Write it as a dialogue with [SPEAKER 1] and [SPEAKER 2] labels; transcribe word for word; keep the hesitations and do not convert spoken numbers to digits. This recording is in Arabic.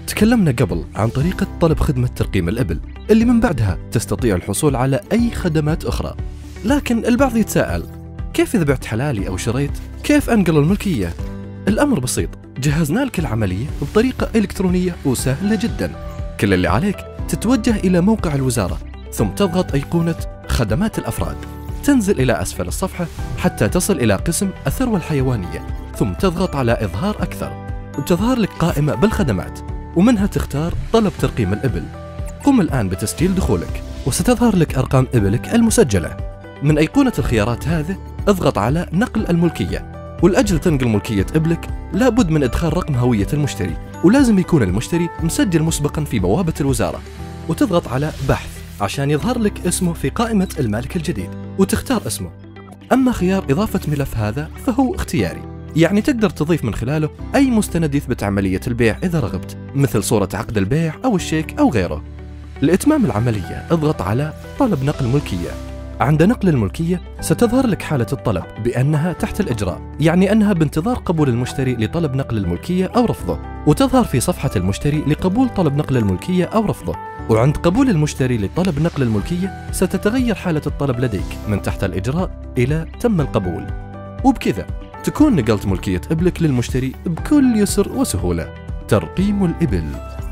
[SPEAKER 1] تكلمنا قبل عن طريقة طلب خدمة ترقيم الإبل اللي من بعدها تستطيع الحصول على أي خدمات أخرى. لكن البعض يتساءل، كيف إذا بعت حلالي أو شريت؟ كيف أنقل الملكية؟ الأمر بسيط، جهزنا لك العملية بطريقة إلكترونية وسهلة جدا. كل اللي عليك تتوجه إلى موقع الوزارة، ثم تضغط أيقونة خدمات الأفراد، تنزل إلى أسفل الصفحة حتى تصل إلى قسم الثروة الحيوانية، ثم تضغط على إظهار أكثر، وتظهر لك قائمة بالخدمات، ومنها تختار طلب ترقيم الإبل. قم الآن بتسجيل دخولك، وستظهر لك أرقام إبلك المسجلة. من أيقونة الخيارات هذه اضغط على نقل الملكية، والأجل تنقل ملكية إبلك لابد من إدخال رقم هوية المشتري، ولازم يكون المشتري مسجل مسبقا في بوابة الوزارة. وتضغط على بحث عشان يظهر لك اسمه في قائمة المالك الجديد، وتختار اسمه. أما خيار إضافة ملف هذا فهو اختياري، يعني تقدر تضيف من خلاله أي مستند يثبت عملية البيع إذا رغبت، مثل صورة عقد البيع أو الشيك أو غيره. لإتمام العملية اضغط على طلب نقل ملكية. عند نقل الملكية ستظهر لك حالة الطلب بأنها تحت الإجراء، يعني أنها بانتظار قبول المشتري لطلب نقل الملكية أو رفضه، وتظهر في صفحة المشتري لقبول طلب نقل الملكية أو رفضه. وعند قبول المشتري لطلب نقل الملكية ستتغير حالة الطلب لديك من تحت الإجراء إلى تم القبول، وبكذا تكون نقلت ملكية إبلك للمشتري بكل يسر وسهولة. ترقيم الإبل.